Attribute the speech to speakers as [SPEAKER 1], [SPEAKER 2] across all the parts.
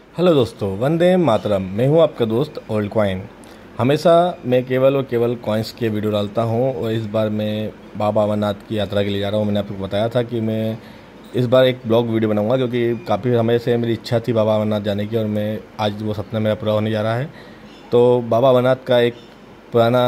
[SPEAKER 1] Hello दोस्तों, वंदे मातरम। मैं हूं आपका दोस्त ओल्ड कॉइन। हमेशा मैं केवल और केवल कॉइन्स के वीडियो डालता हूं और इस बार मैं बाबा अमरनाथ की यात्रा के लिए जा रहा हूं। मैंने आपको बताया था कि मैं इस बार एक ब्लॉग वीडियो बनाऊंगा क्योंकि काफ़ी समय से मेरी इच्छा थी बाबा अमरनाथ जाने की और मैं आज वो सपना मेरा पूरा होने जा रहा है। तो बाबा अमरनाथ का एक पुराना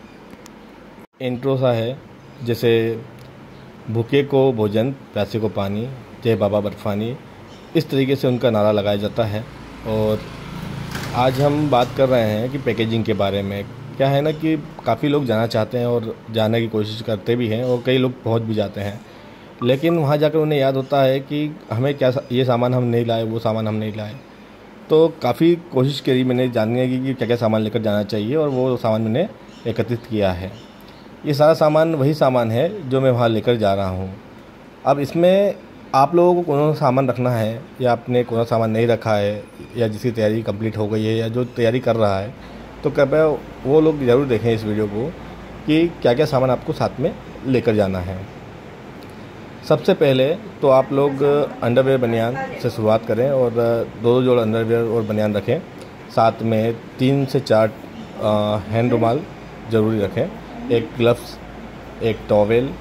[SPEAKER 1] इंट्रो सा है, जैसे भूखे को भोजन, प्यासे को पानी, जय बाबा बर्फानी। इस तरीके से उनका नारा लगाया जाता है। और आज हम बात कर रहे हैं कि पैकेजिंग के बारे में। क्या है ना कि काफ़ी लोग जाना चाहते हैं और जाने की कोशिश करते भी हैं और कई लोग पहुंच भी जाते हैं, लेकिन वहां जाकर उन्हें याद होता है कि हमें क्या ये सामान हम नहीं लाए, वो सामान हम नहीं लाए। तो काफ़ी कोशिश करी मैंने जानने की कि क्या क्या सामान लेकर जाना चाहिए और वो सामान मैंने एकत्रित किया है। ये सारा सामान वही सामान है जो मैं वहाँ लेकर जा रहा हूँ। अब इसमें आप लोगों को कौन सा सामान रखना है या आपने कौन सा सामान नहीं रखा है, या जिसकी तैयारी कंप्लीट हो गई है या जो तैयारी कर रहा है, तो कृपया वो लोग ज़रूर देखें इस वीडियो को कि क्या क्या सामान आपको साथ में लेकर जाना है। सबसे पहले तो आप लोग अंडरवेयर बनियान से शुरुआत करें और दो जोड़ अंडरवेयर और बनियान रखें। साथ में 3 से 4 हैंड रुमाल ज़रूरी रखें, एक ग्लव्स, एक टॉवेल,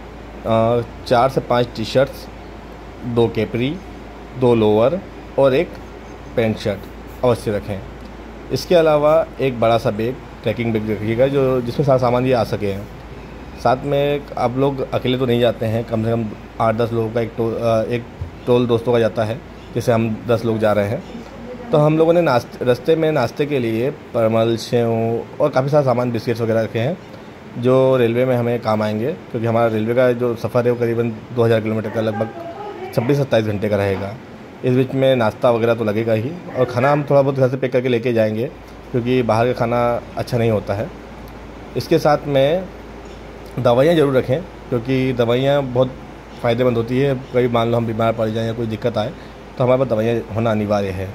[SPEAKER 1] 4 से 5 टी शर्ट्स, 2 कैपरी, 2 लोअर और एक पैंट शर्ट अवश्य रखें। इसके अलावा एक बड़ा सा बैग, ट्रैकिंग बैग रखिएगा जो जिसमें सारा सामान ये आ सके। साथ में आप लोग अकेले तो नहीं जाते हैं, कम से कम 8-10 लोगों का एक टोल दोस्तों का जाता है, जैसे हम 10 लोग जा रहे हैं। तो हम लोगों ने रास्ते में नाश्ते के लिए परमल, सेव और काफ़ी सारा सामान, बिस्किट्स वगैरह रखे हैं जो रेलवे में हमें काम आएंगे, क्योंकि हमारा रेलवे का जो सफ़र है वो करीबन 2000 किलोमीटर का, लगभग 26-27 घंटे का रहेगा। इस बीच में नाश्ता वगैरह तो लगेगा ही, और खाना हम थोड़ा बहुत घर से पैक करके लेके जाएंगे क्योंकि बाहर का खाना अच्छा नहीं होता है। इसके साथ में दवाइयाँ ज़रूर रखें, क्योंकि दवाइयाँ बहुत फ़ायदेमंद होती है। कभी मान लो हम बीमार पड़ जाएँ या कोई दिक्कत आए तो हमारे पास दवाइयाँ होना अनिवार्य है।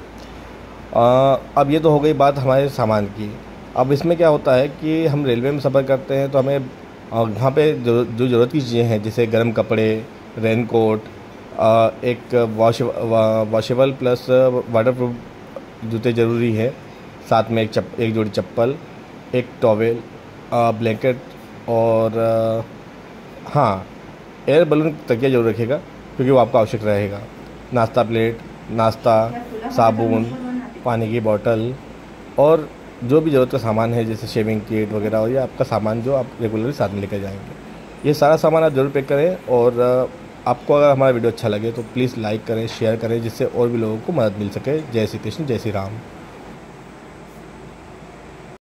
[SPEAKER 1] अब ये तो हो गई बात हमारे सामान की। अब इसमें क्या होता है कि हम रेलवे में सफ़र करते हैं तो हमें वहाँ पे जो ज़रूरत की चीज़ें हैं, जैसे गर्म कपड़े, रेनकोट, एक वॉशेबल प्लस वाटरप्रूफ जूते ज़रूरी है। साथ में एक जोड़ी चप्पल, एक टॉवेल, ब्लैंकेट और हाँ, एयर बलून तकिया जरूर रखिएगा क्योंकि वो आपका आवश्यक रहेगा। नाश्ता प्लेट, नाश्ता, साबुन, पानी की बोतल और जो भी ज़रूरत का सामान है, जैसे शेविंग किट वगैरह, और ये आपका सामान जो आप रेगुलरली साथ में लेकर जाएंगे। ये सारा सामान आप ज़रूर पैक करें। और आपको अगर हमारा वीडियो अच्छा लगे तो प्लीज़ लाइक करें, शेयर करें, जिससे और भी लोगों को मदद मिल सके। जय श्री कृष्ण, जय श्री राम।